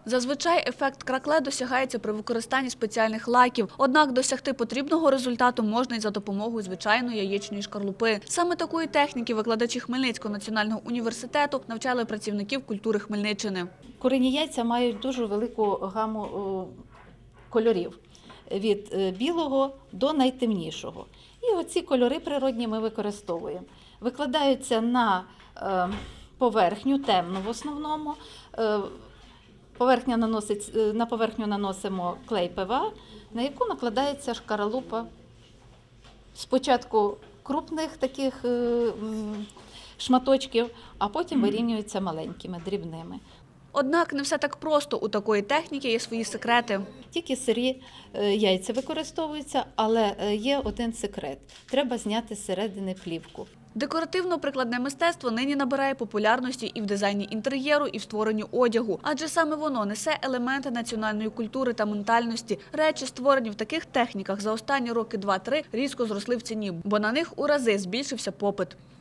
Зазвичай ефект кракле досягається при використанні спеціальних лаків. Однак досягти потрібного результату можна й за допомогою звичайної яєчної шкарлупи. Саме такої техніки викладачі Хмельницького національного університету навчали працівників культури Хмельниччини. Курені яйця мають дуже велику гаму кольорів – від білого до найтемнішого. І оці кольори природні ми використовуємо. Викладаються на поверхню, темну в основному. На поверхню наносимо клей ПВА, на яку накладається шкаралупа. Спочатку крупних таких шматочків, а потім вирівнюються маленькими, дрібними. Однак не все так просто. У такої техніки є свої секрети. Тільки сирі яйця використовуються, але є один секрет – треба зняти зсередини плівку. Декоративно-прикладне мистецтво нині набирає популярності і в дизайні інтер'єру, і в створенні одягу. Адже саме воно несе елементи національної культури та ментальності. Речі, створені в таких техніках, за останні роки 2-3 різко зросли в ціні, бо на них у рази збільшився попит.